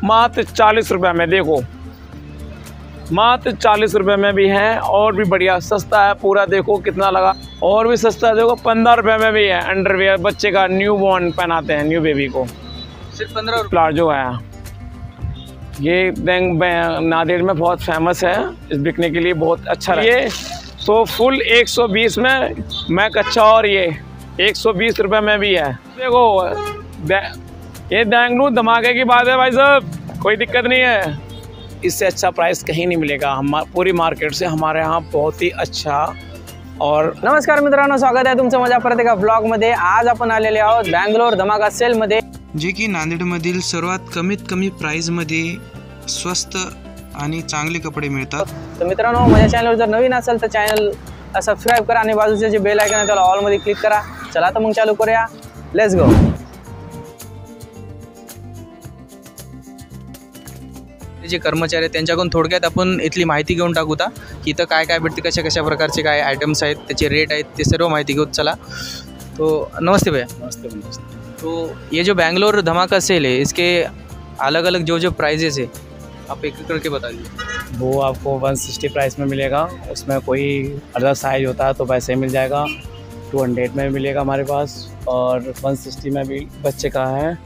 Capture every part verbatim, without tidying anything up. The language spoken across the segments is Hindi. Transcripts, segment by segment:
मात्र चालीस रुपये में। देखो मात्र चालीस रुपये में भी है, और भी बढ़िया सस्ता है पूरा। देखो कितना लगा, और भी सस्ता है। देखो पंद्रह रुपये में भी है अंडरवियर, बच्चे का न्यू बॉर्न पहनाते हैं न्यू बेबी को, सिर्फ पंद्रह रुपये। प्लाजो है ये बैंक नांदेड़ में बहुत फेमस है, इस बिकने के लिए बहुत अच्छा है। ये सो फुल एक सौ बीस में मैं कच्चा, और ये एक सौ बीस रुपये में भी है। देखो ये बैंगलूर धमाके की बात है भाई साहब, कोई दिक्कत नहीं है। इससे अच्छा प्राइस कहीं नहीं मिलेगा हम पूरी मार्केट से, हमारे यहाँ बहुत ही अच्छा। और नमस्कार मित्रांनो, स्वागत आहे तुमचं माझ्या परत एका व्लॉगमध्ये। आज आपण आलेले आहोत बँगलोर धमाका सेलमध्ये, जे की नांदेडमधील सर्वात कमीत कमी प्राईजमध्ये स्वस्त आणि चांगले कपडे मिळतात। तर मित्रांनो, माझ्या चॅनलवर जर नवीन असेल तर चॅनल सबस्क्राइब करा आणि बाजूचे जे बेल आयकॉन आहे त्याला ऑल मध्ये क्लिक करा। चला तर मग चालू करूया, लेट्स गो। जे कर्मचारी आहेत त्यांच्याकडून थोडक्यात आपण इथली माहिती घेऊन टाकूता की इथं काय काय भेटते, कशा कशा प्रकारचे काय आयटम्स आहेत, त्याचे रेट आहेत, ते सर्व माहिती घेऊ। चला तो नमस्ते भैया। नमस्ते नमस्ते। तो ये जो बैंगलोर धमाका सेल है, इसके अलग अलग जो जो प्राइजेस है आप एक एक करके बता दीजिए। वो आपको एक सौ साठ प्राइस में मिलेगा, उसमें कोई अलग साइज होता है तो वैसे ही मिल जाएगा। दो सौ में मिलेगा हमारे पास, और एक सौ साठ में भी बच्चे का है।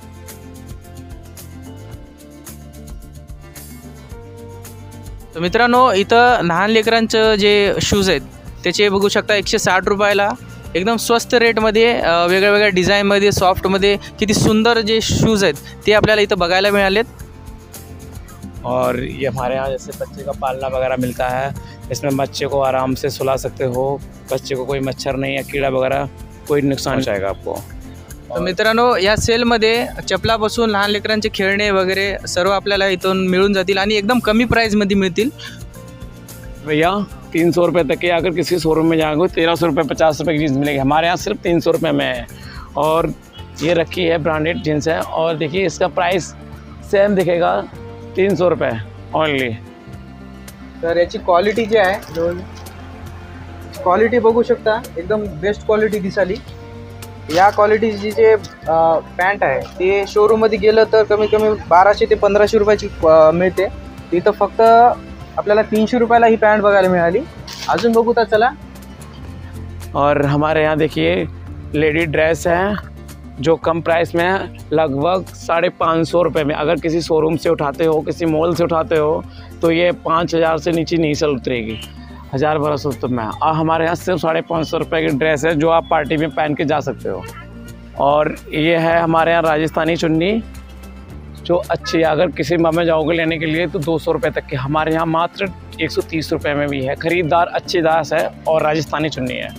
तर मित्रांनो, इथं लहान लेकरांचं जे शूज आहेत त्याचे बघू शकता एकशे साठ रुपयाला एकदम स्वस्त रेटमध्ये, वेगळ्या वेगळ्या डिझाईनमध्ये, सॉफ्टमध्ये किती सुंदर जे शूज आहेत ते आपल्याला इथं बघायला मिळालेत। और ये हमारे यहाँ जैसे बच्चे का पालना वगैरह मिलता है, इसमें बच्चे को आराम से सुला सकते हो, बच्चे को कोई मच्छर नहीं या कीड़ा वगैरह कोई नुकसान नहीं जाएगा आपको। तर मित्रांनो, या सेलमध्ये चपलापासून लहान लेकरांचे खेळणे वगैरे सर्व आपल्याला इथून मिळून जातील आणि एकदम कमी प्राइसमध्ये मिळतील। भैया तीन सौ रुपये तक के अगर किसी शोरूम में जाओगे तेरह सौ रुपये पचास रुपये की जीन्स मिलेगी, हमारे यहाँ सिर्फ तीन सौ रुपये में है। और ये रखी है ब्रांडेड जीन्स है, और देखिए इसका प्राइस सेम दिखेगा तीन सौ रुपये ओनली। तर याची क्वालिटी जी आहे, क्वालिटी बघू शकता एकदम बेस्ट क्वालिटी दिसाली। या क्वालिटीची जे पॅन्ट आहे ते शोरूममध्ये गेलं तर कमी कमी बाराशे ते पंधराशे रुपयाची मिळते, इथं फक्त आपल्याला तीनशे रुपयाला ही पैंट बघायला मिळाली। अजून बघू तर चला। और हमारे यहाँ देखिए लेडी ड्रेस है जो कम प्राइस में है, लगभग साढ़े पाँच सौ रुपये में। अगर किसी शोरूम से उठाते हो, किसी मॉल से उठाते हो तो ये पाँच हज़ार से नीचे नहीं चल उतरेगी, हज़ार बारह सौ तक में। और हमारे यहाँ सिर्फ साढ़े पाँच सौ रुपये की ड्रेस है जो आप पार्टी में पहन के जा सकते हो। और ये है हमारे यहाँ राजस्थानी चुन्नी जो अच्छी है, अगर किसी में जाओगे लेने के लिए तो दो सौ रुपये तक के, हमारे यहाँ मात्र एक सौ तीस रुपये में भी है। खरीदार अच्छी दास है और राजस्थानी चुन्नी है।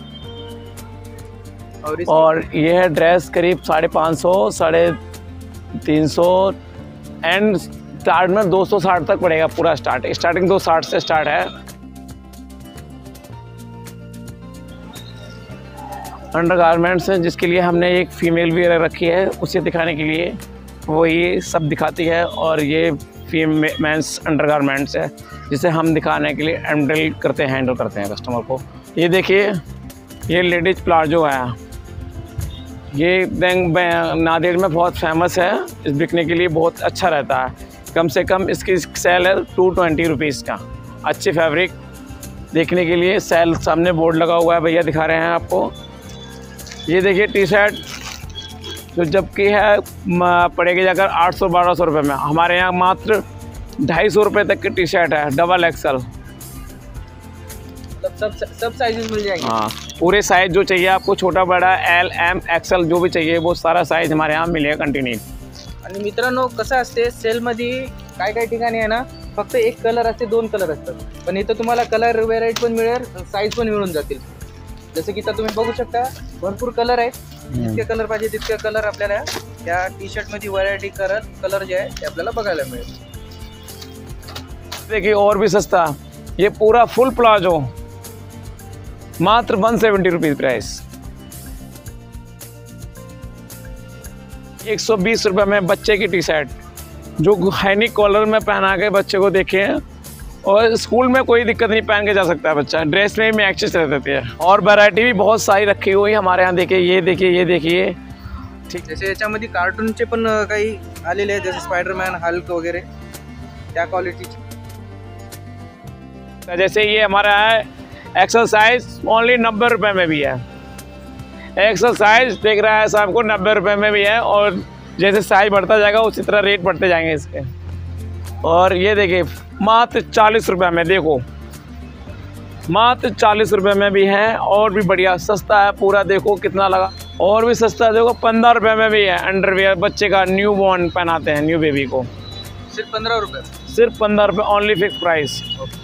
और, और ये है ड्रेस करीब साढ़े पाँच सौ साढ़े तीन सौ एंड स्टार्ट में दो सौ साठ तक पड़ेगा पूरा। स्टार्ट स्टार्टिंग दो साठ से स्टार्ट है। अंडर गारमेंट्स है जिसके लिए हमने एक फीमेल वियर रखी है, उसे दिखाने के लिए वो ये सब दिखाती है। और ये फीमेल मेंस अंडर गारमेंट्स है जिसे हम दिखाने के लिए हैंडल करते हैं हैंडल करते हैं कस्टमर को। ये देखिए ये लेडीज प्लाजो है, ये बैंक नांदेड़ में बहुत फेमस है, इस बिकने के लिए बहुत अच्छा रहता है। कम से कम इसकी सेल है टू ट्वेंटी रुपीज़ का। अच्छी फैब्रिक देखने के लिए सेल सामने बोर्ड लगा हुआ है, भैया दिखा रहे हैं आपको। ये देखिए टी शर्ट जो जबकि है पड़ेगी जाकर आठ सौ बारह सौ रुपये में, हमारे यहाँ मात्र ढाई सौ रुपये तक की टी शर्ट है, डबल एक्सल। सब सब साइजेस मिल जाएंगे। हाँ, पूरे साइज जो चाहिए आपको, छोटा बड़ा एल एम एक्सल जो भी चाहिए वो सारा साइज हमारे यहाँ मिलेगा कंटिन्यू। आणि मित्रांनो, कसं असते सेलमध्ये काय काय ठिकाणी आहे ना फक्त एक कलर असते, दोन कलर असतात, पण इथं तुम्हाला कलर व्हेरायटी पण मिळेल, साईज पण मिळून जातील। जसं की इथं तुम्ही बघू शकता भरपूर कलर आहेत, जितके कलर पाहिजे तितके कलर आपल्याला या टी शर्ट मध्ये व्हरायटी करत कलर जे आहे ते आपल्याला बघायला मिळेल। देखिए और भी सस्ता, ये पूरा फुल प्लाजो मात्र वन सेवेंटी रुपीज़ प्राइस। एक सौ बीस रुपये में बच्चे की टी शर्ट जो हैनी कॉलर में पहना के बच्चे को देखें, और स्कूल में कोई दिक्कत नहीं, पहन के जा सकता है बच्चा, ड्रेस में भी एक्सेस रह देती है। और वैरायटी भी बहुत सारी रखी हुई है हमारे यहाँ। देखिए ये देखिए ये देखिए ठीक, जैसे याच्यामध्ये कार्टूनचे पण काही आलेले आहेत, जसे स्पायडरमॅन, हल्क वगैरे त्या क्वालिटीचे। जैसे ये हमारा है एक्सरसाइज ओनली नब्बे रुपये में भी है। एक्सरसाइज देख रहा है शाम को नब्बे रुपये में भी है, और जैसे साइज बढ़ता जाएगा उसी तरह रेट बढ़ते जाएंगे इसके। और ये देखिए मात्र चालीस रुपये में, देखो मात्र चालीस रुपये में भी है, और भी बढ़िया सस्ता है पूरा। देखो कितना लगा, और भी सस्ता है, देखो पंद्रह रुपये में भी है। अंडरवियर बच्चे का न्यू बॉर्न पहनाते हैं न्यू बेबी को, सिर्फ पंद्रह रुपये सिर्फ पंद्रह रुपये ओनली फिक्स प्राइस।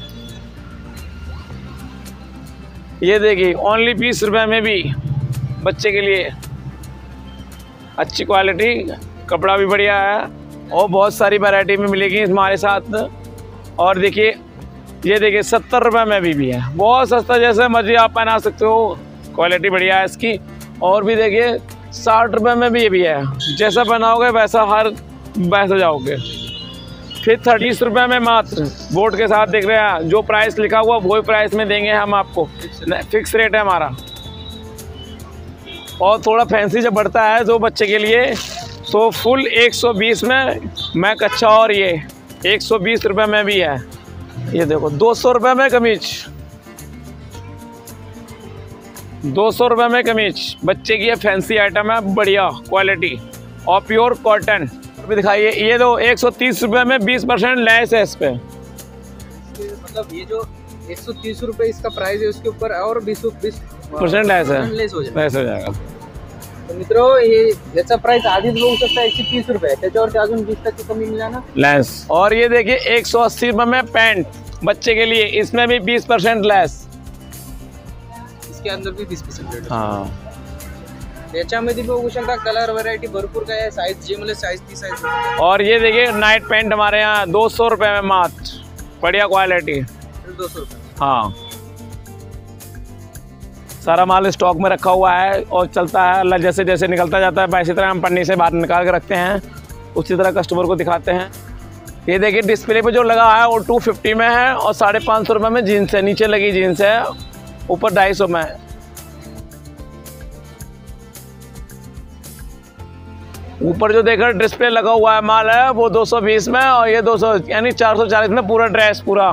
ये देखिए ओनली बीस रुपये में भी बच्चे के लिए अच्छी क्वालिटी, कपड़ा भी बढ़िया है, और बहुत सारी वैरायटी में मिलेगी हमारे साथ। और देखिए ये देखिए सत्तर रुपये में भी, भी है, बहुत सस्ता, जैसे मर्जी आप पहना सकते हो, क्वालिटी बढ़िया है इसकी। और भी देखिए साठ रुपये में भी ये भी है, जैसा बनाओगे वैसा हर वैसा जाओगे। फिर तीस रुपये में मात्र बोर्ड के साथ, देख रहे हैं जो प्राइस लिखा हुआ वही प्राइस में देंगे हम आपको, फिक्स रेट है हमारा। और थोड़ा फैंसी जब बढ़ता है जो बच्चे के लिए, तो फुल एक सौ बीस में मैक अच्छा, और ये एक सौ बीस रुपये में भी है। ये देखो दो सौ रुपये में कमीज, दो सौ रुपये में कमीज बच्चे की, फैंसी आइटम है, बढ़िया क्वालिटी और प्योर कॉटन भी दिखाइए। ये दो एक सौ तीस रुपये में बीस परसेंट लेस है इस पे, मतलब ये जो एक सौ तीस रुपये इसका प्राइस है, उसके ऊपर और बीस बीस परसेंट लेस है, लेस हो जाएगा, लेस हो जाएगा। तर मित्रो हे याचा प्राइस आधीच बघू शकता एकशे तीस रुपये, त्याच्यावरती अजून वीस टक्के कमी मिला ना लेस। और ये देखिए एक सौ अस्सी रुपये में पैंट बच्चे के लिए, इसमें भी बीस परसेंट लेस, इसके अंदर भी बीस परसेंट। हाँ याच्यामध्ये बघू शकता कलर व्हरायटी भरपूर काय आहे, साइज जे म्हणजे साइज ती साइज। और ये देखिए नाइट पैंट हमारे यहाँ दो सौ रुपये में मात्र, बढ़िया क्वालिटी, दो सौ रुपये। हाँ सारा माल स्टॉक में रखा हुआ है और चलता है, अल्लाह जैसे जैसे निकलता जाता है वैसी तरह हम पन्नी से बाहर निकाल के रखते हैं, उसी तरह कस्टमर को दिखाते हैं। ये देखिए डिस्प्ले पे जो लगा है वो टू फिफ्टी में है, और साढ़े पाँच सौ रुपये में जीन्स है, नीचे लगी जीन्स है, ऊपर ढाई सौ में है। ऊपर जो देखा डिस्प्ले लगा हुआ है माल है वो दो सौ बीस में, और ये दो सौ यानी चार सौ चालीस में पूरा ड्रेस पूरा।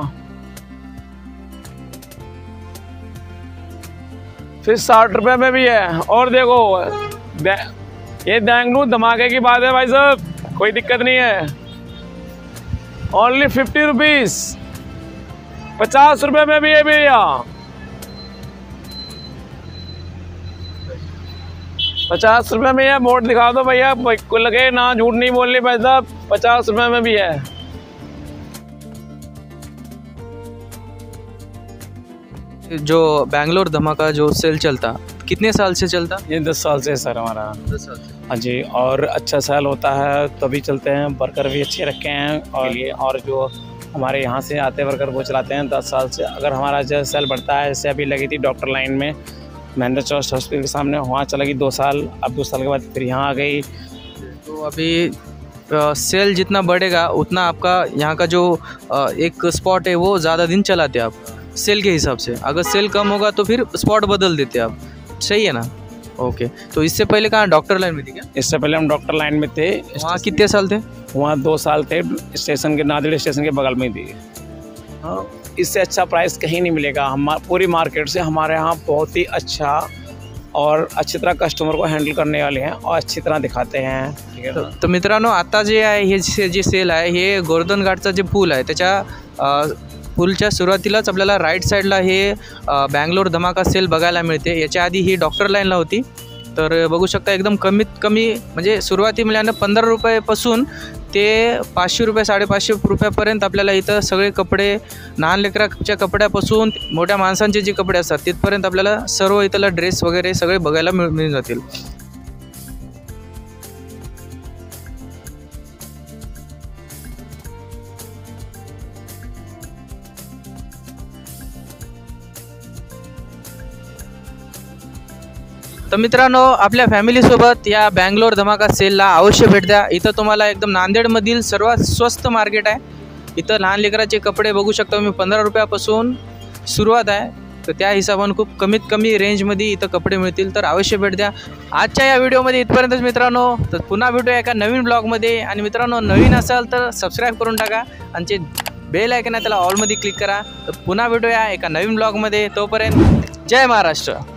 फिर साठ रुपये में भी है। और देखो ये देंगनू धमाके की बात है भाई साहब, कोई दिक्कत नहीं है, ओनली फिफ्टी रुपीज़, पचास रुपये में भी है भैया, पचास रुपये में है। बोर्ड दिखा दो भैया, को लगे ना झूठ नहीं बोलनी भाई साहब, पचास रुपये में भी है। जो बैंगलोर धमाका जो सेल चलता कितने साल से चलता? ये दस साल से सर हमारा। दस साल से। हाँ जी, और अच्छा सेल होता है तभी चलते हैं, वर्कर भी अच्छे रखे हैं, और ये और जो हमारे यहाँ से आते वर्कर वो चलाते हैं दस साल से। अगर हमारा जो सेल बढ़ता है, जैसे अभी लगी थी डॉक्टर लाइन में महेंद्र चौक हॉस्पिटल के सामने, वहाँ चला गई दो साल, अब दो साल के बाद फिर यहाँ आ गई। तो अभी आ, सेल जितना बढ़ेगा उतना आपका यहाँ का जो आ, एक स्पॉट है वो ज़्यादा दिन चलाते आप सेल के हिसाब से। अगर सेल कम होगा तो फिर स्पॉट बदल देते आप, सही है ना? ओके। तो इससे पहले कहाँ डॉक्टर लाइन में थे क्या? इससे पहले हम डॉक्टर लाइन में थे। वहाँ कितने साल थे? वहाँ दो साल थे, स्टेशन के नांदेड़ स्टेशन के बगल में थी। हाँ, इससे अच्छा प्राइस कहीं नहीं मिलेगा। हम पूरी मार्केट से हमारे यहाँ बहुत ही अच्छा और अच्छी तरह कस्टमर को हँडल करने वाले हैं और अच्छी तरह दिखाते हैं, ठीक है ना? तर मित्रांनो, आता जे आहे हे जे जे सेल आहे हे गोवर्धन घाटचा जे पूल आहे त्याच्या पूलच्या सुरुवातीलाच आपल्याला राईट साईडला हे बँगलोर धमाका सेल बघायला मिळते। याच्या आधी ही डॉक्टर लाईनला होती, तर बघू शकता एकदम कमीत कमी म्हणजे सुरुवाती मिळालं पंधरा रुपयापासून ते पाचशे रुपये साडेपाचशे रुपयापर्यंत आपल्याला इथं सगळे कपडे, लहान लेकराच्या कपड्यापासून मोठ्या माणसांचे जे कपडे असतात तिथपर्यंत आपल्याला सर्व इथला ड्रेस वगैरे सगळे बघायला मिळ मिळून जातील। तर मित्रांनो, आपल्या फॅमिलीसोबत या बँगलोर धमाका सेलला अवश्य भेट द्या। इथं तुम्हाला एकदम नांदेडमधील सर्वात स्वस्त मार्केट आहे। इथं लहान लेकराचे कपडे बघू शकता तुम्ही, पंधरा रुपयापासून सुरुवात आहे तर त्या हिशोबाने खूप कमीत कमी रेंजमध्ये इथं कपडे मिळतील, तर अवश्य भेट द्या. आजच्या या व्हिडिओमध्ये इथपर्यंतच मित्रांनो. तर पुन्हा भेटूया एका नवीन ब्लॉगमध्ये. आणि मित्रांनो, नवीन असाल तर सबस्क्राईब करून टाका आणि जे बेल आयकन आहे त्याला ऑलमध्ये क्लिक करा. तर पुन्हा भेटूया एका नवीन ब्लॉगमध्ये. तोपर्यंत जय महाराष्ट्र.